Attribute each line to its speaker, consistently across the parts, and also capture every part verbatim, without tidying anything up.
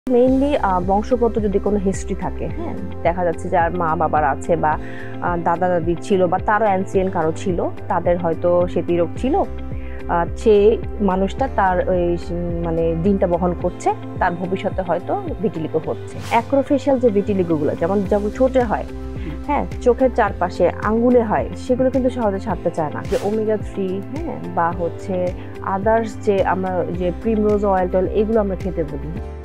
Speaker 1: Mainly বংশগত যদি কোনো হিস্ট্রি থাকে, হ্যাঁ, দেখা যাচ্ছে যে আর মা বাবার আছে বা দাদা দাদির ছিল বা তারও অ্যানসিয়েন্ট কারো ছিল, তাদের হয়তো সেতি রোগ ছিল, সে মানুষটা তার ওই মানে দিনটা বহন করছে, তার ভবিষ্যতে হয়তো ভিটিলিগো হচ্ছে। অ্যাক্রোফেশিয়াল যে ভিটিলিগোগুলো যেমন যেমন ছোটে হয়, হ্যাঁ, চোখের চারপাশে আঙ্গুলে হয়, সেগুলো কিন্তু সহজে ছাড়তে চায় না। যে ওমেগা থ্রি, হ্যাঁ, বা হচ্ছে আদার্স যে আমরা যে প্রিমরোজ অয়েল টয়েল এগুলো আমরা খেতে বলি।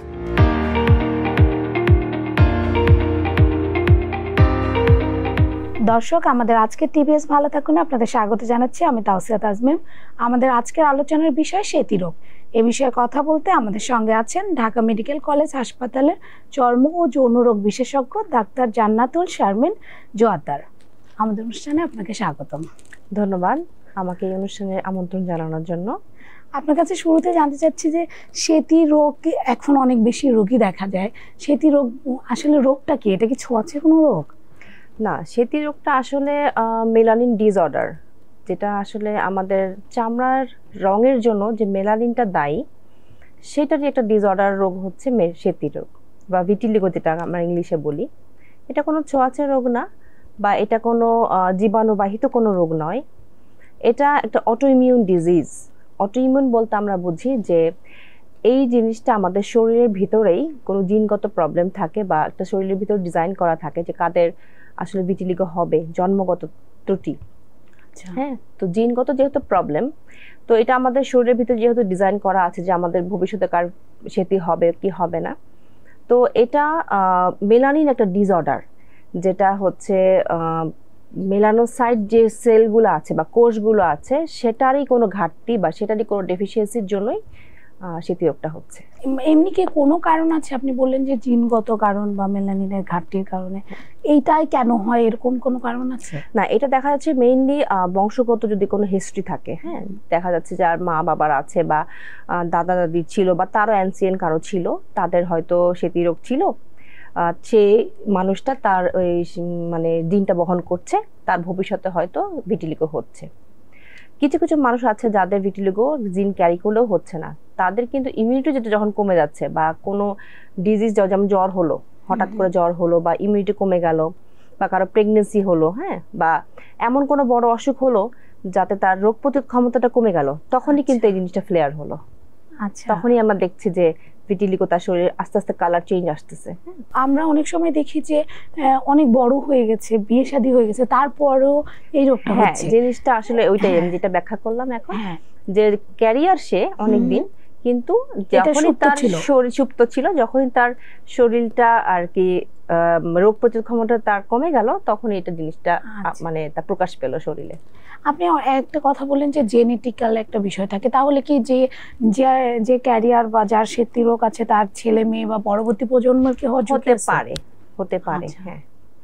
Speaker 2: দর্শক, আমাদের আজকের টিভিএস ভালো থাকুন আপনাদের স্বাগত জানাচ্ছি। আমি তাওসিয়া তাজমিম। আমাদের আজকের আলোচনার বিষয় সেতি রোগ। এ বিষয়ে কথা বলতে আমাদের সঙ্গে আছেন ঢাকা মেডিকেল কলেজ হাসপাতালের চর্ম ও যৌন রোগ বিশেষজ্ঞ ডাক্তার জান্নাতুল শারমিন জোয়াদ্দার। আমাদের অনুষ্ঠানে আপনাকে স্বাগতম।
Speaker 1: ধন্যবাদ আমাকে এই অনুষ্ঠানে আমন্ত্রণ জানানোর জন্য।
Speaker 2: আপনার কাছে শুরুতে জানতে চাচ্ছি যে সেতি রোগ এখন অনেক বেশি রোগী দেখা যায়। সেতি রোগ আসলে রোগটা কি? এটা কি ছোঁয়াচে কোনো রোগ?
Speaker 1: না, সেতি রোগটা আসলে মেলানিন ডিসঅর্ডার, যেটা আসলে আমাদের চামড়ার রঙের জন্য যে মেলানিনটা দায়ী, সেটারই একটা ডিসঅর্ডার রোগ হচ্ছে সেতি রোগ বা ভিটিলিগো, যেটা আমরা ইংলিশে বলি। এটা কোনো ছোঁয়াচে রোগ না বা এটা কোনো জীবাণুবাহিত কোনো রোগ নয়। এটা একটা অটোইমিউন ডিজিজ। অটোইমিউন বলতে আমরা বুঝি যে এই জিনিসটা আমাদের শরীরের ভিতরেই কোনো জিনগত প্রবলেম থাকে বা একটা শরীরের ভিতর ডিজাইন করা থাকে যে কাদের আসলে ভিটিলিগো হবে, জন্মগত ত্রুটি। হ্যাঁ, তো জিনগত যেহেতু প্রবলেম, তো এটা আমাদের শরীরের ভিতরে যেহেতু ডিজাইন করা আছে যে আমাদের ভবিষ্যতে কার সেটি হবে কি হবে না, তো এটা মেলানিন একটা ডিসঅর্ডার, যেটা হচ্ছে মেলানোসাইট যে সেলগুলো আছে বা কোষগুলো আছে, সেটারই কোনো ঘাটতি বা সেটারই কোনো ডেফিসিয়েন্সির জন্যই সেতি রোগটা হচ্ছে।
Speaker 2: এমনি কি কোনো কারণ আছে? আপনি বললেন যে জিনগত কারণ বা মেলানিনের ঘাটতির কারণে, এইটাই কেন হয়, এরকম কোনো কারণ আছে?
Speaker 1: না, এটা দেখা যাচ্ছে মেইনলি বংশগত যদি কোনো হিস্ট্রি থাকে, হ্যাঁ, দেখা যাচ্ছে যে আর মা বাবার আছে বা দাদা দাদির ছিল বা তারও অ্যানসিয়েন্ট কারো ছিল, তাদের হয়তো সেতি রোগ ছিল, সে মানুষটা তার ওই মানে দিনটা বহন করছে, তার ভবিষ্যতে হয়তো ভিটিলিগো হচ্ছে। কিছু কিছু মানুষ আছে যাদের ভিটিলিগো জিন ক্যারি করলেও হচ্ছে না, তাদের কিন্তু ইমিউনিটি যেটা যখন কমে যাচ্ছে বা কোনো ডিজিজ যেমন জ্বর হলো, হঠাৎ করে জ্বর হলো বা ইমিউনিটি কমে গেল বা কারো প্রেগনেন্সি হলো, হ্যাঁ, বা এমন কোনো বড় অসুখ হলো যাতে তার রোগ প্রতিরোধ ক্ষমতাটা কমে গেল, তখনই কিন্তু এই জিনিসটা ফ্লেয়ার হলো। আচ্ছা, তখনই আমরা দেখছি যে ভিটিলিগো তার শরীরে আস্তে আস্তে কালার চেঞ্জ আসতেছে।
Speaker 2: আমরা অনেক সময় দেখি যে অনেক বড় হয়ে গেছে, বিয়ে শাদী হয়ে গেছে, তারপরেও এই রোগটা হচ্ছে।
Speaker 1: জিনিসটা আসলে ওইটাই আমি যেটা ব্যাখ্যা করলাম এখন, যে ক্যারিয়ার সে অনেকদিন, কিন্তু যখনই তার শরীর সুপ্ত ছিল, যখনই তার শরীরটা আর কি রোগ প্রতিরোধ ক্ষমতা তার কমে গেল, তখন এটা জিনিসটা মানে তার প্রকাশ পেল শরীরে।
Speaker 2: আপনি একটা কথা বললেন যে জেনেটিক্যাল একটা বিষয় থাকে, তাহলে কি যে যে ক্যারিয়ার বা যার সেতি রোগ আছে তার ছেলে মেয়ে বা পরবর্তী প্রজন্মের কি হতে
Speaker 1: পারে? হতে পারে, হ্যাঁ।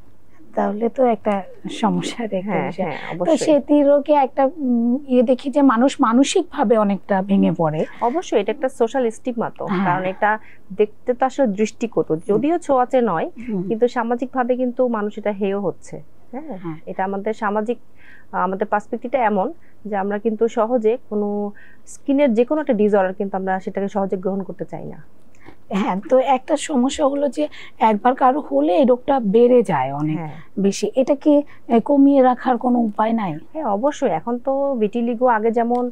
Speaker 2: তাহলে তো একটা সমস্যার একটা বিষয়।
Speaker 1: তো
Speaker 2: সেতি রোগে একটা ইয়ে দেখি যে মানুষ মানসিক ভাবে অনেকটা ভেঙে পড়ে।
Speaker 1: অবশ্যই এটা একটা সোশ্যাল স্টিগমা, তো কারণ এটা দেখতে তো আসলে দৃষ্টিকট, যদিও ছোঁয়াচে নয়, কিন্তু সামাজিক ভাবে কিন্তু মানুষ এটা হেয় হচ্ছে। হ্যাঁ, এটা আমাদের সামাজিক আমাদের পার্সপেক্টিভটা এমন যে আমরা কিন্তু সহজে কোনো স্কিনের যে কোনো একটা ডিসঅর্ডার কিন্তু আমরা সেটাকে সহজে গ্রহণ করতে চাই না।
Speaker 2: হ্যাঁ, তো একটা সমস্যা হলো যে একবার কারো হলে এই রোগটা বেড়ে যায় অনেক বেশি। এটা কি কমিয়ে রাখার কোনো উপায় নাই?
Speaker 1: হ্যাঁ, অবশ্যই। এখন তো ভিটিলিগো আগে যেমন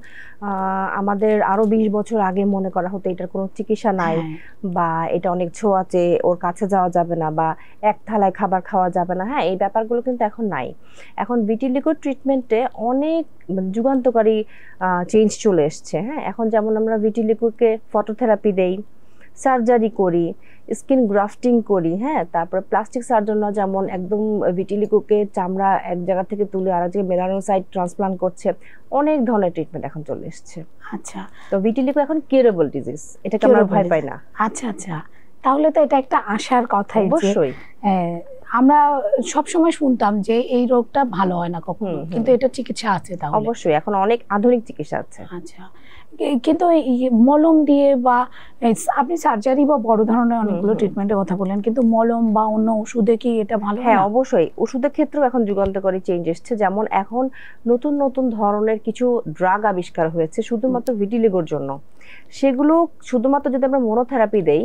Speaker 1: আমাদের আরো বিশ বছর আগে মনে করা হতো এটার কোনো চিকিৎসা নাই বা এটা অনেক ছোঁয়াচে, ওর কাছে যাওয়া যাবে না বা এক থালায় খাবার খাওয়া যাবে না, হ্যাঁ, এই ব্যাপারগুলো কিন্তু এখন নাই। এখন ভিটিলিগো ট্রিটমেন্টে অনেক যুগান্তকারী চেঞ্জ চলে এসছে। হ্যাঁ, এখন যেমন আমরা ভিটিলিগোকে ফটোথেরাপি দেই, সার্জারি করি, স্কিন গ্রাফটিং করি, হ্যাঁ, তারপরে প্লাস্টিক সার্জনরা যেমন একদম ভিটিলিগোকে চামড়া এক জায়গা থেকে তুলে আর এক জায়গায় মেলানোসাইট ট্রান্সপ্লান্ট করছে, অনেক ধরনের ট্রিটমেন্ট এখন চলে এসছে।
Speaker 2: আচ্ছা,
Speaker 1: তো ভিটিলিগো এখন কিউরেবল ডিজিজ, এটাকে আমরা ভয় পাই না।
Speaker 2: আচ্ছা আচ্ছা, তাহলে তো এটা একটা আশার কথাই।
Speaker 1: অবশ্যই
Speaker 2: আমরা সব সময় শুনতাম যে এই রোগটা ভালো হয় না কখনো, কিন্তু এটা চিকিৎসা আছে। তাহলে
Speaker 1: অবশ্যই এখন অনেক আধুনিক চিকিৎসা আছে।
Speaker 2: আচ্ছা, কিন্তু মলম দিয়ে বা আপনি সার্জারি বা বড় ধরনের অনেকগুলো ট্রিটমেন্টের কথা বললেন, কিন্তু মলম বা অন্য ওষুধে কি এটা ভালো?
Speaker 1: হ্যাঁ, অবশ্যই। ওষুধের ক্ষেত্রেও এখন যুগান্তকারী চেঞ্জ এসছে, যেমন এখন নতুন নতুন ধরনের কিছু ড্রাগ আবিষ্কার হয়েছে শুধুমাত্র ভিটিলিগোর জন্য। সেগুলো শুধুমাত্র যদি আমরা মনোথেরাপি দেই,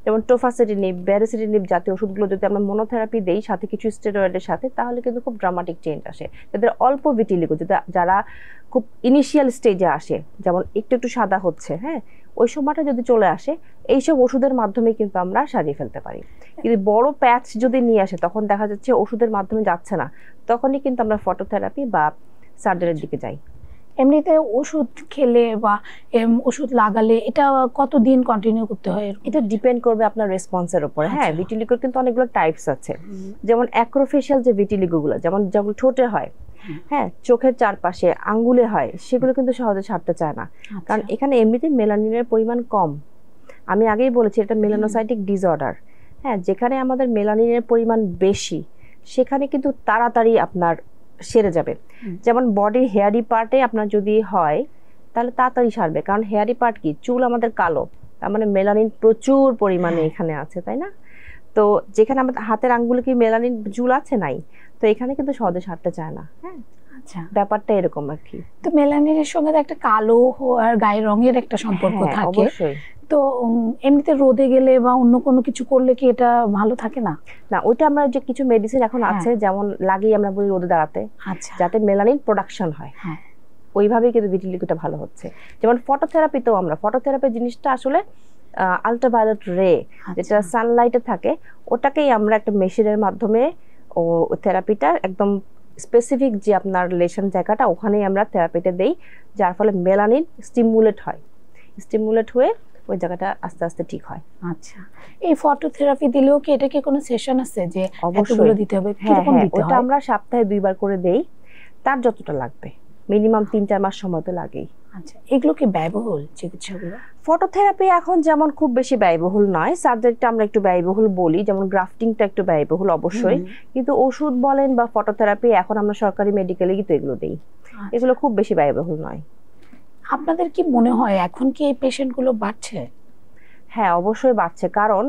Speaker 1: যেমন টোফাসেটিনিব, ব্যারিসিটিনিব জাতীয় ওষুধগুলো যদি আমরা মনোথেরাপি দেই সাথে কিছু স্টেরয়েডের সাথে, তাহলে কিন্তু খুব ড্রামাটিক চেঞ্জ আসে। যাদের অল্প ভিটিলিগো, যদি যারা খুব ইনিশিয়াল স্টেজে আসে, যেমন একটু একটু সাদা হচ্ছে, হ্যাঁ, ওই সময়টা যদি চলে আসে, এইসব ওষুধের মাধ্যমে কিন্তু আমরা সারিয়ে ফেলতে পারি। কিন্তু বড় প্যাচ যদি নিয়ে আসে, তখন দেখা যাচ্ছে ওষুধের মাধ্যমে যাচ্ছে না, তখনই কিন্তু আমরা ফটোথেরাপি বা সার্জারির দিকে যাই।
Speaker 2: এমনিতে ওষুধ খেলে বা ওষুধ লাগালে এটা কতদিন কন্টিনিউ করতে হয়?
Speaker 1: এটা ডিপেন্ড করবে আপনার রেসপন্সের উপরে। হ্যাঁ, ভিটিলিগোর কিন্তু অনেকগুলো টাইপস আছে, যেমন অ্যাক্রোফেশিয়াল যে ভিটিলিগোগুলো, যেমন যেমন ঠোঁটে হয়, হ্যাঁ, চোখের চারপাশে, আঙ্গুলে হয়, সেগুলো কিন্তু সহজে ছাড়তে চায় না, কারণ এখানে এমনিতে মেলানিনের পরিমাণ কম। আমি আগেই বলেছি এটা মেলানোসাইটিক ডিসঅর্ডার। হ্যাঁ, যেখানে আমাদের মেলানিনের পরিমাণ বেশি, সেখানে কিন্তু তাড়াতাড়ি আপনার সেরে যাবে। যেমন বডির হেয়ারি পার্টে আপনার যদি হয়, তাহলে তাড়াতাড়ি সারবে, কারণ হেয়ারি পার্ট কি, চুল আমাদের কালো, তার মানে মেলানিন প্রচুর পরিমাণে এখানে আছে, তাই না? তো যেখানে আমাদের হাতের আঙ্গুলে কি মেলানিন চুল আছে? নাই, তো এখানে কিন্তু সহজে সারতে চায় না। হ্যাঁ, আচ্ছা, ব্যাপারটা এরকম আর কি।
Speaker 2: তো মেলানিনের সঙ্গে একটা কালো আর গায়ের রঙের একটা সম্পর্ক থাকে
Speaker 1: অবশ্যই।
Speaker 2: তো এমনিতে রোদে গেলে বা অন্য কোনো কিছু করলে কি এটা ভালো থাকে না?
Speaker 1: না, ওইটা আমরা যে কিছু মেডিসিন এখন আছে, যেমন লাগিয়ে আমরা বলি রোদে দাঁড়াতে,
Speaker 2: আচ্ছা,
Speaker 1: যাতে মেলানিন প্রোডাকশন হয়, হ্যাঁ, ওইভাবেই কিন্তু ভিটিলিগোটা ভালো হচ্ছে। যেমন ফটোথেরাপিতেও আমরা, ফটোথেরাপি জিনিসটা আসলে আলট্রাভায়োলেট রে, যেটা সানলাইটে থাকে, ওটাকেই আমরা একটা মেশিনের মাধ্যমে ও থেরাপিটা একদম স্পেসিফিক যে আপনার লেশন জায়গাটা, ওখানেই আমরা থেরাপিটা দেই, যার ফলে মেলানিন স্টিমুলেট হয়, স্টিমুলেট হয়ে ওই জায়গাটা আস্তে আস্তে ঠিক হয়।
Speaker 2: আচ্ছা, এই ফটোথেরাপি দিলেও কি এটা কি কোনো সেশন আছে যে
Speaker 1: অবশ্যই
Speaker 2: দিতে হবে?
Speaker 1: হ্যাঁ হ্যাঁ, ওটা আমরা সপ্তাহে দুইবার করে দেই, তার যতটা লাগবে, মিনিমাম তিন চার মাস সময় তো লাগেই।
Speaker 2: আচ্ছা, এগুলো কি ব্যয়বহুল চিকিৎসাগুলো?
Speaker 1: ফটোথেরাপি এখন যেমন খুব বেশি ব্যয়বহুল নয়, সার্জারিটা আমরা একটু ব্যয়বহুল বলি, যেমন গ্রাফটিংটা একটু ব্যয়বহুল অবশ্যই, কিন্তু ওষুধ বলেন বা ফটোথেরাপি এখন আমরা সরকারি মেডিকেলেই তো এগুলো দেই, এগুলো খুব বেশি ব্যয়বহুল নয়।
Speaker 2: আপনাদের কি মনে হয় এখন কি এই পেশেন্টগুলো বাড়ছে?
Speaker 1: হ্যাঁ, অবশ্যই বাড়ছে, কারণ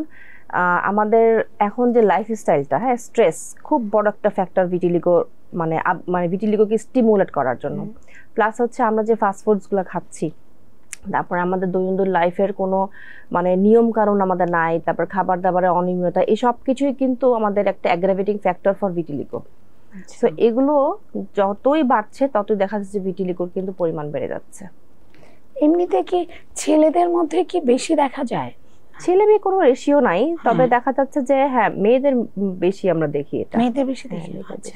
Speaker 1: আমাদের এখন যে লাইফস্টাইলটা, হ্যাঁ, স্ট্রেস খুব বড় একটা ফ্যাক্টর ভিটিলিগো, মানে মানে ভিটিলিগোকে স্টিমুলেট করার জন্য। প্লাস হচ্ছে আমরা যে ফাস্টফুডসগুলো খাচ্ছি, তারপর আমাদের দৈনন্দিন লাইফের কোনো মানে নিয়ম কারণ আমাদের নাই, তারপর খাবার দাবারের অনিয়মিততা, এই সব কিছুই কিন্তু আমাদের একটা অ্যাগ্রাভেটিং ফ্যাক্টর ফর ভিটিলিগো। তো এগুলো যতই বাড়ছে ততই দেখা যাচ্ছে ভিটিলিগোর কিন্তু পরিমাণ বেড়ে যাচ্ছে।
Speaker 2: এমনিতে কি ছেলেদের মধ্যে কি বেশি দেখা যায়?
Speaker 1: ছেলে মেয়ে কোনো রেশিও নাই, তবে দেখা যাচ্ছে যে হ্যাঁ, মেয়েদের বেশি আমরা দেখি, এটা
Speaker 2: মেয়েদের বেশি দেখি। আচ্ছা,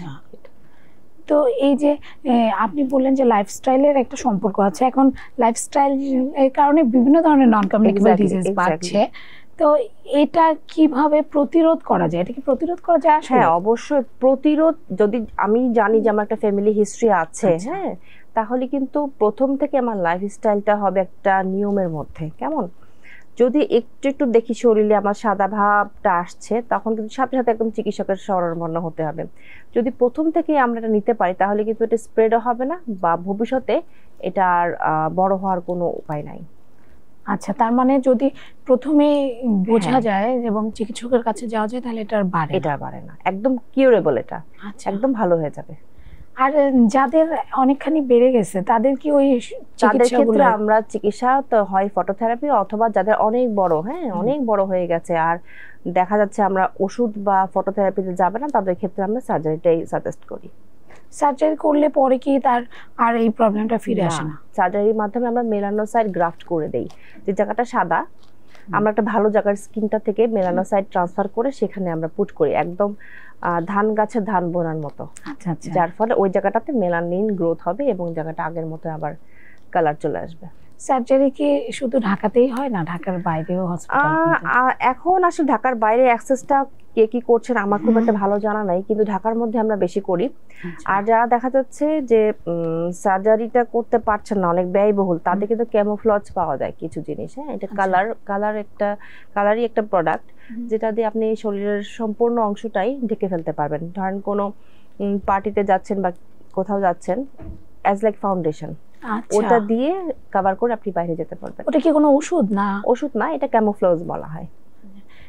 Speaker 2: তো এই যে আপনি বললেন যে লাইফস্টাইলের একটা সম্পর্ক আছে, এখন লাইফস্টাইল এর কারণে বিভিন্ন ধরনের নন কমিউনিকেবল ডিজিজ বাড়ছে, তো এটা কিভাবে প্রতিরোধ করা যায়? এটা কি প্রতিরোধ করা যায়?
Speaker 1: হ্যাঁ, অবশ্যই প্রতিরোধ, যদি আমি জানি যে আমার একটা ফ্যামিলি হিস্ট্রি আছে, হ্যাঁ, তাহলে কিন্তু প্রথম থেকে আমার লাইফস্টাইলটা হবে একটা নিয়মের মধ্যে। কেমন, যদি একটু একটু দেখি শরীরে আমার সাদা ভাবটা আসছে, তখন কিন্তু সাথে সাথে একদম চিকিৎসকের শরণাপন্ন হতে হবে। যদি প্রথম থেকে আমরা এটা নিতে পারি, তাহলে কিন্তু এটা স্প্রেডও হবে না, বা ভবিষ্যতে এটা আর বড় হওয়ার কোনো উপায় নাই।
Speaker 2: আচ্ছা, তার মানে যদি প্রথমে বোঝা যায় এবং চিকিৎসকের কাছে যাওয়া যায়, তাহলে এটা আর বাড়ে
Speaker 1: এটা বাড়ে না, একদম কিউরেবল, এটা একদম ভালো হয়ে যাবে।
Speaker 2: আর যাদের অনেকখানি বেড়ে গেছে, তাদের কি ওই
Speaker 1: তাদের ক্ষেত্রে আমরা চিকিৎসা তো হয় ফটোথেরাপি, অথবা যাদের অনেক বড়, হ্যাঁ, অনেক বড় হয়ে গেছে আর দেখা যাচ্ছে আমরা ওষুধ বা ফটোথেরাপিতে যাবে না, তাদের ক্ষেত্রে আমরা সার্জারিটাই সাজেস্ট করি।
Speaker 2: সার্জারি করলে পরে কি তার আর এই প্রবলেমটা ফিরে আসে না?
Speaker 1: সার্জারির মাধ্যমে আমরা মেলানোসাইট গ্রাফট করে দেই, যে জায়গাটা সাদা, আমরা একটা ভালো জায়গার স্কিনটা থেকে মেলানোসাইট ট্রান্সফার করে সেখানে আমরা পুট করি, একদম ধান গাছের ধান বোনার মতো।
Speaker 2: আচ্ছা আচ্ছা,
Speaker 1: যার ফলে ওই জায়গাটাতে মেলানিন গ্রোথ হবে এবং জায়গাটা আগের মতো আবার কালার চলে আসবে।
Speaker 2: সার্জারি কি শুধু ঢাকাতেই হয় না, ঢাকার বাইরেও হসপিটাল?
Speaker 1: এখন আসলে ঢাকার বাইরে অ্যাক্সেসটা কে কি করছেন আমার খুব একটা ভালো জানা নাই, কিন্তু ঢাকার মধ্যে আমরা বেশি করি। আর যারা দেখা যাচ্ছে যে সার্জারিটা করতে পারছেন না, অনেক ব্যয়বহুল, তাদের কিন্তু ক্যামোফ্লজ পাওয়া যায় কিছু জিনিস। হ্যাঁ, এটা কালার কালার একটা কালারই একটা প্রোডাক্ট, যেটা দিয়ে আপনি শরীরের সম্পূর্ণ অংশটাই ঢেকে ফেলতে পারবেন। ধরেন কোনো পার্টিতে যাচ্ছেন বা কোথাও যাচ্ছেন, অ্যাজ লাইক ফাউন্ডেশন, ওটা দিয়ে কভার করে আপনি বাইরে যেতে পারবেন।
Speaker 2: ওটা কি কোনো ওষুধ? না,
Speaker 1: ওষুধ না, এটা ক্যামোফ্লজ বলা হয়।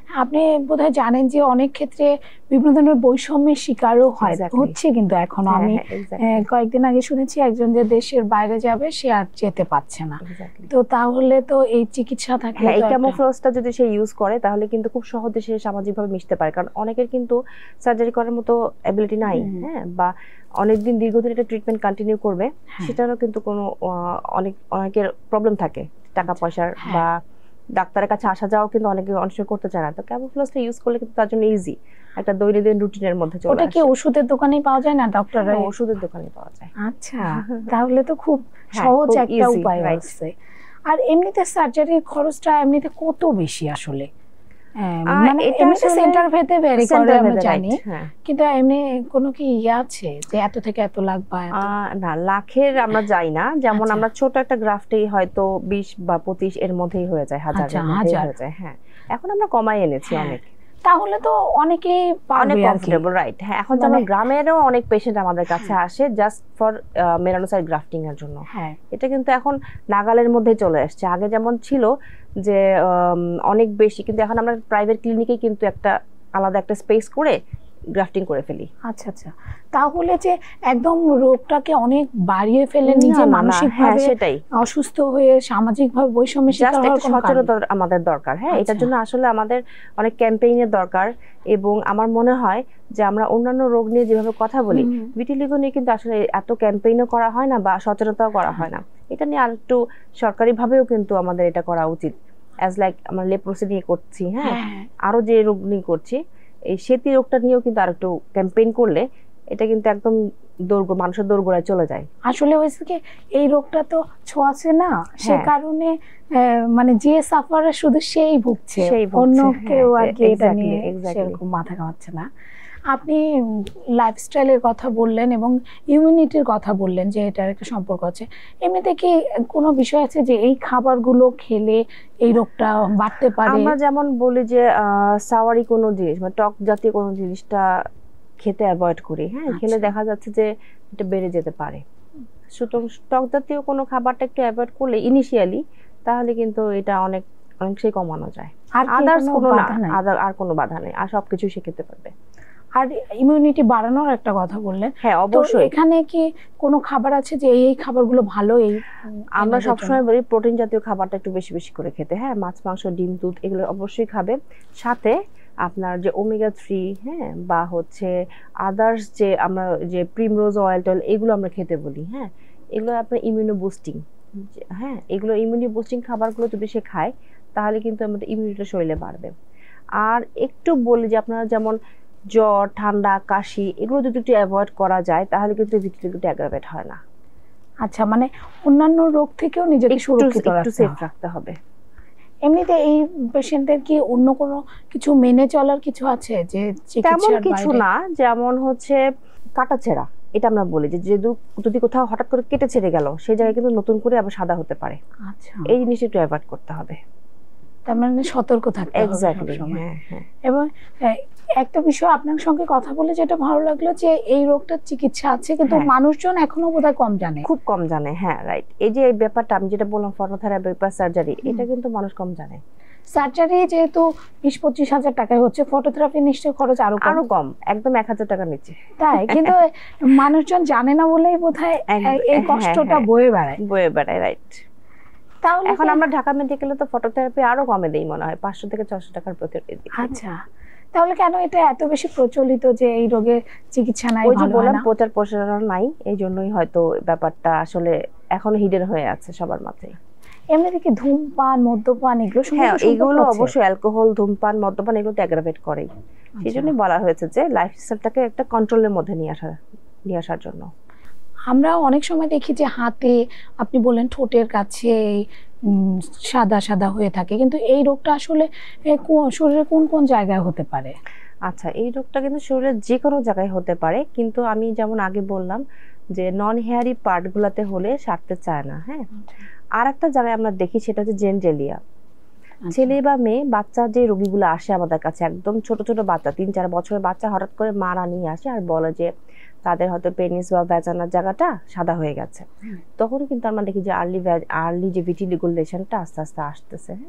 Speaker 2: আপনি বোধহয় জানেন যে অনেক ক্ষেত্রে বিভিন্ন ধরনের বৈষম্যের শিকারও হয়,
Speaker 1: Exactly.
Speaker 2: হচ্ছে কিন্তু এখনো।
Speaker 1: হ্যাঁ,
Speaker 2: আমি
Speaker 1: হ্যাঁ, exactly,
Speaker 2: আহ, কয়েকদিন আগে শুনেছি একজন যে দেশের বাইরে যাবে সে আর যেতে পারছে না।
Speaker 1: exactly.
Speaker 2: তো তাহলে তো এই চিকিৎসা থাকলে
Speaker 1: হ্যাঁ, এই
Speaker 2: তো একটা-
Speaker 1: ক্যামোফ্লোজটা যদি সে ইউজ করে তাহলে কিন্তু খুব সহজে সে সামাজিকভাবে মিশতে পারে, কারণ অনেকের কিন্তু সার্জারি করার মতো অ্যাবিলিটি নাই,
Speaker 2: হুম।
Speaker 1: হ্যাঁ, বা অনেকদিন দীর্ঘদিন এটা ট্রিটমেন্ট কন্টিনিউ করবে,
Speaker 2: হ্যাঁ।
Speaker 1: সেটারও কিন্তু কোনো আহ, অনেক অনেকের প্রবলেম থাকে টাকা পয়সার,
Speaker 2: হ্যাঁ।
Speaker 1: বা ডাক্তারের কাছে আসা যাওয়াও কিন্তু অনেকে অনেক সময় করতে চায় না। তো ক্যামোফ্লোজটা ইউজ করলে কিন্তু তার জন্য ইজি, একটা দৈনন্দিন রুটিনের মধ্যে চলে
Speaker 2: ওটা কি
Speaker 1: আসে।
Speaker 2: ওষুধের দোকানেই পাওয়া যায় না ডক্টররা?
Speaker 1: হ্যাঁ, ওষুধের দোকানে পাওয়া যায়।
Speaker 2: আচ্ছা, তাহলে তো খুব
Speaker 1: হ্যাঁ,
Speaker 2: সহজ
Speaker 1: খুব
Speaker 2: একটা
Speaker 1: easy,
Speaker 2: উপায়
Speaker 1: right.
Speaker 2: আছে। আর এমনিতে সার্জারির খরচটা এমনিতে কত বেশি আসলে? হ্যাঁ,
Speaker 1: আহ,
Speaker 2: মানে
Speaker 1: এটা
Speaker 2: এমনিতে
Speaker 1: আসলে
Speaker 2: সেন্টার ভেদে ভ্যারি করে
Speaker 1: Center
Speaker 2: আমরা
Speaker 1: ভেদে,
Speaker 2: জানি,
Speaker 1: right, হ্যাঁ।
Speaker 2: কিন্তু এমনি কোনো কি ইয়ে আছে যে এত থেকে এত লাখ বা এত?
Speaker 1: আহ, না, লাখের আমরা যাই না, যেমন
Speaker 2: আচ্ছা।
Speaker 1: আমরা ছোট একটা গ্রাফটেই হয়তো বিশ বা পঁচিশ এর মধ্যেই হয়ে যায়,
Speaker 2: আচ্ছা,
Speaker 1: হাজারের মধ্যেই
Speaker 2: হাজার।
Speaker 1: হয়ে যায়। হ্যাঁ, এখন আমরা কমাই এনেছি
Speaker 2: হ্যাঁ,
Speaker 1: অনেক,
Speaker 2: তাহলে তো অনেকেই
Speaker 1: অনেক
Speaker 2: পারবে আর কি।
Speaker 1: Comfortable, right. হ্যাঁ, এখন যেমন
Speaker 2: মানে-
Speaker 1: গ্রামেরও অনেক পেশেন্ট আমাদের কাছে আসে জাস্ট ফর মেলানোসাইট গ্রাফটিং এর জন্য।
Speaker 2: হ্যাঁ,
Speaker 1: এটা কিন্তু এখন নাগালের মধ্যে চলে আসছে। আগে যেমন ছিল যে উম, অনেক বেশি, কিন্তু এখন আমরা প্রাইভেট ক্লিনিকে কিন্তু একটা আলাদা একটা স্পেস করে গ্রাফটিং করে ফেলি।
Speaker 2: আচ্ছা আচ্ছা। তাহলে যে একদম রোগটাকে অনেক বাড়িয়ে ফেলে
Speaker 1: না,
Speaker 2: নিজে
Speaker 1: না, না,
Speaker 2: মানসিক
Speaker 1: হ্যাঁ,
Speaker 2: ভাবে
Speaker 1: সেটাই।
Speaker 2: অসুস্থ হয়ে সামাজিক ভাবে বৈষম্যের শিকার
Speaker 1: জাস্ট
Speaker 2: হওয়ার
Speaker 1: একটা
Speaker 2: কোনো কারণ নেই।
Speaker 1: সচেতনতা আমাদের দরকার। হ্যাঁ, এটার
Speaker 2: আচ্ছা।
Speaker 1: জন্য আসলে আমাদের অনেক ক্যাম্পেইনের দরকার, এবং আমার মনে হয় যে আমরা অন্যান্য রোগ নিয়ে যেভাবে কথা বলি,
Speaker 2: হুম।
Speaker 1: ভিটিলিগো নিয়ে কিন্তু আসলে এত ক্যাম্পেইনও করা হয় না বা সচেতনতাও করা হয় না। এটা নিয়ে আর একটু সরকারিভাবেও কিন্তু আমাদের এটা করা উচিত। অ্যাজ লাইক আমরা লেপ্রোসি নিয়ে করছি, হ্যাঁ,
Speaker 2: হ্যাঁ, হ্যাঁ।
Speaker 1: আরো যে রোগ নিয়ে করছি, এই সেতি রোগটা নিয়েও কিন্তু আর একটু ক্যাম্পেইন করলে এটা কিন্তু একদম দৌড় মানুষের দৌড়গোড়ায় চলে যায়।
Speaker 2: আসলে হয়েছে কি, এই রোগটা তো ছোঁয়াচে না, সে
Speaker 1: হ্যাঁ।
Speaker 2: কারণে আহ, মানে যে সাফারে শুধু সেই ভুগছে,
Speaker 1: সেই ভুগছে,
Speaker 2: অন্য
Speaker 1: হ্যাঁ,
Speaker 2: কেউ আর কি এটা
Speaker 1: exactly,
Speaker 2: নিয়ে
Speaker 1: exactly.
Speaker 2: সেরকম মাথা ঘামাচ্ছে না। আপনি লাইফস্টাইলের কথা বললেন এবং ইমিউনিটির কথা বললেন যে এটার একটা সম্পর্ক আছে। এমনিতে কি কোনো বিষয় আছে যে এই খাবারগুলো খেলে এই রোগটা বাড়তে পারে?
Speaker 1: আমরা যেমন বলি যে সাওয়ারি কোনো জিনিস মানে টক জাতীয় কোনো জিনিসটা খেতে অ্যাভয়েড করি, হ্যাঁ, খেলে
Speaker 2: আচ্ছা।
Speaker 1: দেখা যাচ্ছে যে এটা বেড়ে যেতে পারে। সুতরাং টক জাতীয় কোনো খাবারটা একটু অ্যাভয়েড করলে ইনিশিয়ালি, তাহলে কিন্তু এটা অনেক অনেকটাই কমানো যায়।
Speaker 2: আর কি
Speaker 1: আদার্স
Speaker 2: কোনো
Speaker 1: কোনো না,
Speaker 2: বাধা নাই?
Speaker 1: আদার আর কোনো বাধা নেই, আর সবকিছু সে খেতে পারবে।
Speaker 2: আর ইমিউনিটি বাড়ানোর একটা কথা বললেন,
Speaker 1: হ্যাঁ,
Speaker 2: তো
Speaker 1: অবশ্যই।
Speaker 2: এখানে কি কোনো খাবার আছে যে এই এই খাবারগুলো ভালো? এই
Speaker 1: আমরা
Speaker 2: এনাদের
Speaker 1: সবসময়
Speaker 2: জন্য?
Speaker 1: বলি প্রোটিন জাতীয় খাবারটা একটু বেশি বেশি করে খেতে, হ্যাঁ, মাছ মাংস ডিম দুধ এগুলো অবশ্যই খাবে, সাথে আপনার যে ওমেগা থ্রি, হ্যাঁ, বা হচ্ছে আদার্স যে আমরা যে প্রিমরোজ অয়েল টয়েল এগুলো আমরা খেতে বলি, হ্যাঁ, এগুলো আপনার ইমিউনো বুস্টিং, হ্যাঁ, এগুলো ইমিউনি বুস্টিং খাবারগুলো যদি সে খায় তাহলে কিন্তু আমাদের ইমিউনিটি শরীরে বাড়বে। আর একটু বলি যে আপনারা যেমন জ্বর ঠান্ডা কাশি এগুলো যদি একটু অ্যাভয়েড করা যায় তাহলে কিন্তু ভিটিলিগোটা অ্যাগ্রাভেট হয় না।
Speaker 2: আচ্ছা, মানে অন্যান্য রোগ থেকেও নিজেকে
Speaker 1: একটু
Speaker 2: সুরক্ষিত
Speaker 1: একটু
Speaker 2: রাখতে
Speaker 1: সেফ
Speaker 2: হবে।
Speaker 1: রাখতে হবে।
Speaker 2: এমনিতে এই পেশেন্টদের কি অন্য কোনো কিছু মেনে চলার কিছু আছে যে
Speaker 1: তেমন
Speaker 2: চিকিৎসার
Speaker 1: কিছু
Speaker 2: বাইরে?
Speaker 1: না, যেমন হচ্ছে কাটাছেঁড়া, এটা আমরা বলি যে যদি যদি কোথাও হঠাৎ করে কেটে ছেড়ে গেল সেই জায়গায় কিন্তু নতুন করে আবার সাদা হতে পারে,
Speaker 2: আচ্ছা,
Speaker 1: এই জিনিসটা একটু অ্যাভয়েড করতে হবে।
Speaker 2: তার মানে সতর্ক থাকতে হবে
Speaker 1: এক্স্যাক্টলি,
Speaker 2: সবসময়।
Speaker 1: হ্যাঁ, হ্যাঁ।
Speaker 2: এবং আহ, একটা বিষয় আপনার সঙ্গে কথা বলে যেটা ভালো লাগলো যে এই রোগটার চিকিৎসা আছে, কিন্তু
Speaker 1: হ্যাঁ।
Speaker 2: মানুষজন এখনো বোধহয় কম জানে।
Speaker 1: খুব কম জানে, হ্যাঁ, রাইট। এই যে এই ব্যাপারটা আমি যেটা বললাম ফটোথেরাপি বা সার্জারি, এটা কিন্তু মানুষ কম জানে।
Speaker 2: সার্জারি যেহেতু বিশ পঁচিশ হাজার টাকায় হচ্ছে, ফটোথেরাপি নিশ্চয়ই খরচ আরো কম।
Speaker 1: আরো কম, একদম এক হাজার টাকার নিচে।
Speaker 2: তাই, কিন্তু মানুষজন জানে না বলেই বোধহয়
Speaker 1: এক-
Speaker 2: এই
Speaker 1: হ্যাঁ,
Speaker 2: কষ্টটা
Speaker 1: হ্যাঁ।
Speaker 2: বয়ে বেড়ায়।
Speaker 1: বয়ে বেড়ায়, রাইট।
Speaker 2: তাহলে
Speaker 1: এখন
Speaker 2: কি-
Speaker 1: আমরা ঢাকা মেডিকেলে তো ফটোথেরাপি আরো কমে দেই, মনে হয় পাঁচশো থেকে ছশো টাকার প্রতি রোগী।
Speaker 2: আচ্ছা, তাহলে কেন এটা এত বেশি প্রচলিত যে এই রোগের চিকিৎসা নাই,
Speaker 1: ওই যে
Speaker 2: ভালো হয়
Speaker 1: বললাম
Speaker 2: না?
Speaker 1: প্রচার প্রসারণ নাই, এই জন্যই হয়তো ব্যাপারটা আসলে এখনো হিডেন হয়ে আছে সবার মাঝে।
Speaker 2: এমনিতে কি ধূমপান মদ্যপান এগুলো সঙ্গে
Speaker 1: হ্যাঁ,
Speaker 2: কি সম্পর্ক
Speaker 1: এগুলো
Speaker 2: আছে?
Speaker 1: অবশ্যই অ্যালকোহল ধূমপান মদ্যপান এগুলো তো অ্যাগ্রাভেট করেই। সেই
Speaker 2: আচ্ছা।
Speaker 1: জন্যই বলা হয়েছে যে লাইফস্টাইলটাকে একটা কন্ট্রোলের মধ্যে নিয়ে আসা নিয়ে আসার জন্য।
Speaker 2: আমরা অনেক সময় দেখি যে হাতে, আপনি বলেন ঠোঁটের কাছে উম, সাদা সাদা হয়ে থাকে, কিন্তু এই রোগটা আসলে এ, কো- শরীরের কোন কোন জায়গায় হতে পারে?
Speaker 1: আচ্ছা, এই রোগটা কিন্তু শরীরের যে কোনো জায়গায় হতে পারে, কিন্তু আমি যেমন আগে বললাম যে নন হেয়ারি পার্ট গুলাতে হলে সারতে চায় না, হ্যাঁ। আর একটা জায়গায় আমরা দেখি সেটা হচ্ছে জেনজেলিয়া।
Speaker 2: আচ্ছা।
Speaker 1: ছেলে বা মেয়ে বাচ্চা যে রোগীগুলো আসে আমাদের কাছে, একদম ছোট ছোট বাচ্চা তিন চার বছরের বাচ্চা হঠাৎ করে মারা নিয়ে আসে আর বলে যে তাদের হয়তো পেনিস বা ভ্যাজানার জায়গাটা সাদা হয়ে গেছে, তখন কিন্তু আমরা দেখি যে আর্লি আর্লি যে ভিটিলিগো লেশনটা আস্তে আস্তে আসতেছে, হ্যাঁ।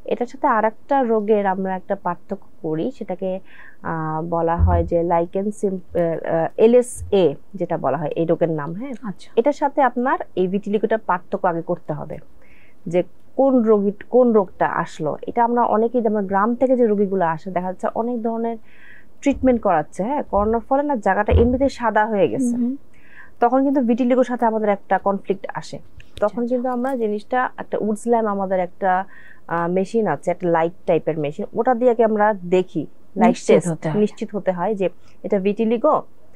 Speaker 1: এটার সাথে আরেকটা রোগের আমরা একটা পার্থক্য করি, সেটাকে বলা হয় যে লাইকেন এলএসএ যেটা বলা হয় এই রোগের নাম। হ্যাঁ,
Speaker 2: আচ্ছা,
Speaker 1: এটার সাথে আপনার এই ভিটিলিগোটার পার্থক্য আগে করতে হবে, যে কোন রোগী কোন রোগটা আসলো। এটা আমরা অনেকেই যেমন গ্রাম থেকে যে রোগীগুলো আসে দেখা যাচ্ছে অনেক ধরনের ট্রিটমেন্ট করাচ্ছে, হ্যাঁ, করানোর ফলে না জায়গাটা এমনিতে সাদা হয়ে গেছে, তখন কিন্তু ভিটিলিগোর সাথে আমাদের একটা কনফ্লিক্ট আসে। তখন কিন্তু আমরা জিনিসটা একটা উডস ল্যাম্প, আমাদের একটা মেশিন আছে, একটা লাইট টাইপের মেশিন, ওটা দিয়ে আমরা দেখি, লাইট টেস্ট নিশ্চিত হতে হয় যে এটা ভিটিলিগো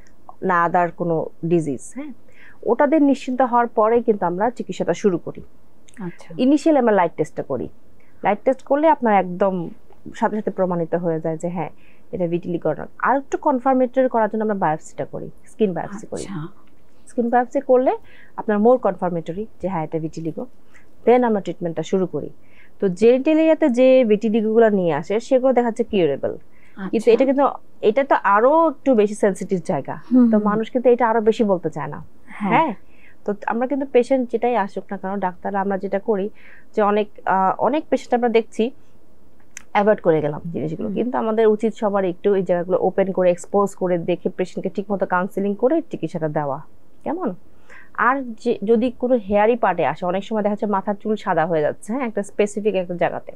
Speaker 1: না আদার কোনো ডিজিজ। হ্যাঁ, ওটা দিয়ে নিশ্চিন্ত হওয়ার পরে কিন্তু আমরা চিকিৎসাটা শুরু করি।
Speaker 2: আচ্ছা,
Speaker 1: ইনিশিয়ালি আমরা লাইট টেস্টটা করি। লাইট টেস্ট করলে আপনার একদম সাথে সাথে প্রমাণিত হয়ে যায় যে হ্যাঁ এটা ভিটিলিগো। আর একটু কনফার্মেটরি করার জন্য আমরা বায়োপসিটা করি, স্কিন বায়োপসি করি। স্কিন বায়োপসি করলে আপনার মোর কনফার্মেটরি যে হ্যাঁ এটা ভিটিলিগো, দেন আমরা ট্রিটমেন্টটা শুরু করি। তো জেনিটালিয়াতে যে ভিটিলিগোগুলো নিয়ে আসে সেগুলো দেখা যাচ্ছে কিউরেবল, কিন্তু এটা কিন্তু এটা তো আরো একটু বেশি সেনসিটিভ জায়গা, তো মানুষ কিন্তু এটা আরো বেশি বলতে চায় না। হ্যাঁ, তো আমরা কিন্তু পেশেন্ট যেটাই আসুক না কেন, ডাক্তাররা আমরা যেটা করি যে অনেক অনেক পেশেন্ট আমরা দেখছি অ্যাভয়েড করে গেলাম জিনিসগুলো, কিন্তু আমাদের উচিত সবার একটু এই জায়গাগুলো ওপেন করে এক্সপোজ করে দেখে পেশেন্টকে ঠিকমতো কাউন্সিলিং করে চিকিৎসাটা দেওয়া কেমন। আর যে যদি কোনো হেয়ারি পার্টে আসে, অনেক সময় দেখা যাচ্ছে মাথার চুল সাদা হয়ে যাচ্ছে, হ্যাঁ, একটা স্পেসিফিক একটা জায়গাতে,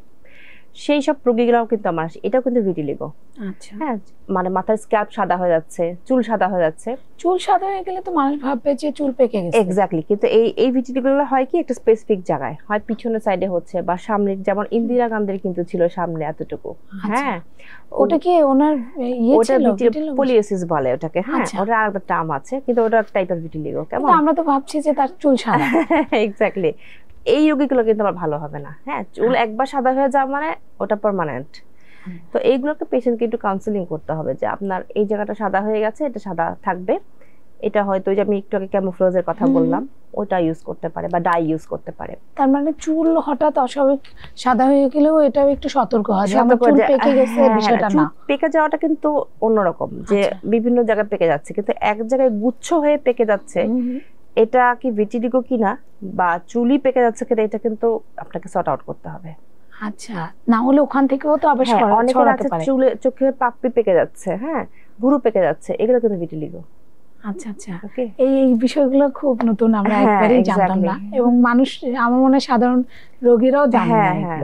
Speaker 1: সেই সব রোগীগুলোও কিন্তু আমার আসে, এটাও কিন্তু ভিটিলিগো।
Speaker 2: আচ্ছা,
Speaker 1: হ্যাঁ, মানে মাথার স্ক্যাল্প সাদা হয়ে যাচ্ছে, চুল সাদা হয়ে যাচ্ছে।
Speaker 2: চুল সাদা হয়ে গেলে তো মানুষ ভাববে যে চুল পেকে গেছে।
Speaker 1: এক্স্যাক্টলি, কিন্তু এই এই ভিটিলিগোগুলো হয় কি একটা স্পেসিফিক জায়গায় হয়, পিছনের সাইডে হচ্ছে বা সামনে, যেমন ইন্দিরা গান্ধীর কিন্তু ছিল সামনে এতটুকু। হ্যাঁ,
Speaker 2: ওটা কি ওনার ইয়ে ছিল,
Speaker 1: পোলিওসিস বলে ওটাকে। হ্যাঁ, ওটা আলাদা টার্ম আছে, কিন্তু ওটা একটা টাইপের ভিটিলিগো কেমন।
Speaker 2: আমরা তো ভাবছি যে তার চুল সাদা।
Speaker 1: এক্স্যাক্টলি, এই রোগীগুলো কিন্তু আবার ভালো হবে না। হ্যাঁ, চুল একবার সাদা হয়ে যাওয়া মানে ওটা পার্মানেন্ট। তো এইগুলোকে পেশেন্টকে একটু কাউন্সিলিং করতে হবে যে আপনার এই জায়গাটা সাদা হয়ে গেছে, এটা সাদা থাকবে, এটা হয়তো যে আমি একটু আগে ক্যামোফ্লেজের কথা বললাম ওটা ইউজ করতে পারে বা ডাই ইউজ করতে পারে।
Speaker 2: তার মানে চুল হঠাৎ অস্বাভাবিক সাদা হয়ে গেলেও এটাও একটু সতর্ক হয় যে আমার চুল পেকে গেছে, বিষয়টা না।
Speaker 1: পেকে যাওয়াটা কিন্তু অন্যরকম, যে বিভিন্ন জায়গায় পেকে যাচ্ছে, কিন্তু এক জায়গায় গুচ্ছ হয়ে পেকে যাচ্ছে, এটা কি ভিটিলিগো কিনা বা চুলই পেকে যাচ্ছে কিনা, এটা কিন্তু আপনাকে সর্ট আউট করতে হবে।
Speaker 2: আচ্ছা, না হলে ওখান থেকেও তো আবার
Speaker 1: অনেকের আছে চুলে চোখের পাপড়ি পেকে যাচ্ছে, হ্যাঁ, ভুরু পেকে যাচ্ছে, এগুলো কিন্তু ভিটিলিগো।
Speaker 2: আচ্ছা আচ্ছা, এই বিষয়গুলো খুব নতুন, আমরা একবারেই জানতাম না, এবং মানুষ আমার মনে হয় সাধারণ রোগীরাও জানে না এগুলো।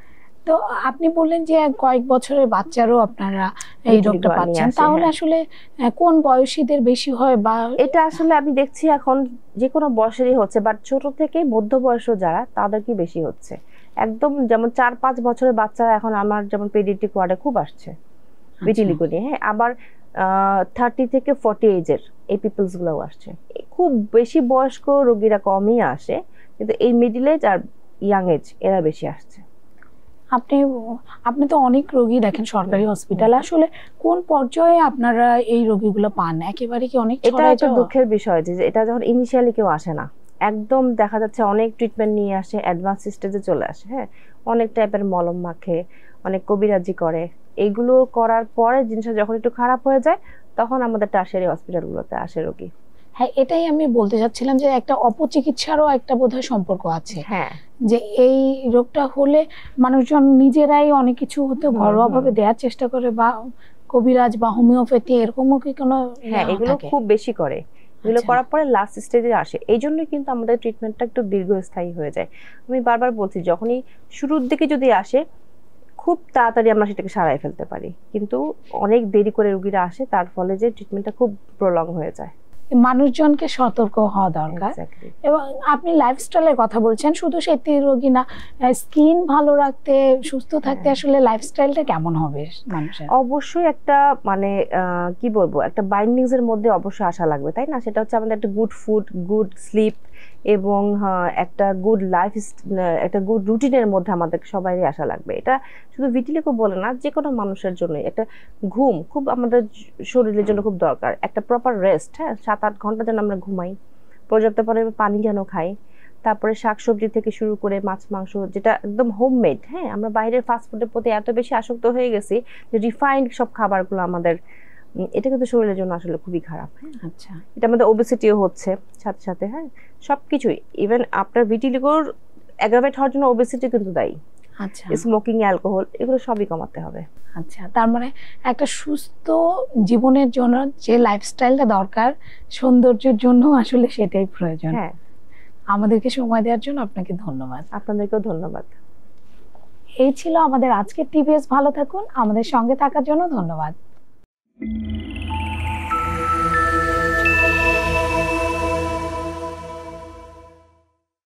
Speaker 2: তো আপনি বললেন যে কয়েক বছরের বাচ্চারও আপনারা এই রোগটা পাচ্ছেন, তাহলে আসলে কোন বয়সীদের বেশি হয়? বা
Speaker 1: এটা আসলে আমি দেখছি এখন যে কোনো বয়সেরই হচ্ছে, বাট ছোট থেকে মধ্য বয়সও যারা তাদের কি বেশি হচ্ছে। একদম যেমন চার পাঁচ বছরের বাচ্চারা এখন আমার যেমন পেডিয়াট্রিক ওয়ার্ডে খুব আসছে ভিটিলিগো নিয়ে। হ্যাঁ, আবার থার্টি থেকে ফর্টি এজের এই পিপলস গুলোও আসছে। খুব বেশি বয়স্ক রোগীরা কমই আসে, কিন্তু এই মিডল এজ আর ইয়াং এজ এরা বেশি আসছে।
Speaker 2: আপনি আপনি তো অনেক রোগী দেখেন সরকারি হসপিটালে, আসলে কোন পর্যায়ে আপনারা এই রোগীগুলো পান? একেবারে কি অনেক
Speaker 1: এটা একটা দুঃখের বিষয় যে এটা যখন ইনিশিয়ালি কেউ আসে না, একদম দেখা যাচ্ছে অনেক ট্রিটমেন্ট নিয়ে আসে, অ্যাডভান্স স্টেজে চলে আসে। হ্যাঁ, অনেক টাইপের মলম মাখে, অনেক কবিরাজি করে, এইগুলো করার পরে জিনিসটা যখন একটু খারাপ হয়ে যায় তখন আমাদের টারশিয়ারি হসপিটালগুলোতে আসে রোগী।
Speaker 2: হ্যাঁ, এটাই আমি বলতে চাচ্ছিলাম যে একটা অপচিকিৎসারও একটা বোধহয় সম্পর্ক আছে।
Speaker 1: হ্যাঁ,
Speaker 2: যে এই রোগটা হলে মানুষজন নিজেরাই অনেক কিছু হতে ঘরোয়াভাবে দেওয়ার চেষ্টা করে, বা কবিরাজ বা হোমিওপ্যাথি এরকমও কি কোনো?
Speaker 1: হ্যাঁ, এগুলো খুব বেশি করে, এগুলো করার পরে লাস্ট স্টেজে আসে। এই জন্যই কিন্তু আমাদের ট্রিটমেন্টটা একটু দীর্ঘস্থায়ী হয়ে যায়। আমি বারবার বলছি যখনই শুরুর দিকে যদি আসে খুব তাড়াতাড়ি আমরা সেটাকে সারাই ফেলতে পারি, কিন্তু অনেক দেরি করে রোগীরা আসে, তার ফলে যে ট্রিটমেন্টটা খুব প্রলং হয়ে যায়।
Speaker 2: মানুষজনকে সতর্ক হওয়া দরকার। এবং আপনি লাইফস্টাইলের কথা বলছেন, শুধু সেটি রোগী না, স্কিন ভালো রাখতে, সুস্থ থাকতে আসলে লাইফস্টাইলটা কেমন হবে মানুষের?
Speaker 1: অবশ্যই একটা মানে কি বলবো, একটা বাইন্ডিংস এর মধ্যে অবশ্যই আসা লাগবে, তাই না? সেটা হচ্ছে আমাদের একটা গুড ফুড, গুড স্লিপ এবং একটা গুড লাইফ, একটা গুড রুটিনের মধ্যে আমাদের সবারই আসা লাগবে। এটা শুধু ভিটিলিগো বলে না, যে কোনো মানুষের জন্য একটা ঘুম খুব আমাদের শরীরের জন্য খুব দরকার, একটা প্রপার রেস্ট। হ্যাঁ, সাত আট ঘন্টা যেন আমরা ঘুমাই, পর্যাপ্ত পরিমাণে পানি যেন খাই, তারপরে শাকসবজি থেকে শুরু করে মাছ মাংস যেটা একদম হোমমেড। হ্যাঁ, আমরা বাইরের ফাস্টফুডের প্রতি এত বেশি আসক্ত হয়ে গেছি যে রিফাইন্ড সব খাবারগুলো আমাদের, এটা কিন্তু শরীরের জন্য আসলে খুবই খারাপ। হ্যাঁ,
Speaker 2: আচ্ছা,
Speaker 1: এটা আমাদের ওবেসিটিও হচ্ছে সাথে সাথে। হ্যাঁ, সবকিছুই, ইভেন আপনার ভিটিলিগোর অ্যাগ্রাভেট হওয়ার জন্য ওবেসিটি কিন্তু দায়ী।
Speaker 2: আচ্ছা
Speaker 1: স্মোকিং, অ্যালকোহল এগুলো সবই কমাতে হবে।
Speaker 2: আচ্ছা, তার মানে একটা সুস্থ জীবনের জন্য যে লাইফস্টাইলটা দরকার, সৌন্দর্যের জন্য আসলে সেটাই প্রয়োজন।
Speaker 1: হ্যাঁ,
Speaker 2: আমাদেরকে সময় দেওয়ার জন্য আপনাকে ধন্যবাদ।
Speaker 1: আপনাদেরকেও ধন্যবাদ।
Speaker 2: এই ছিল আমাদের আজকের টিভিএস ভালো থাকুন। আমাদের সঙ্গে থাকার জন্য ধন্যবাদ।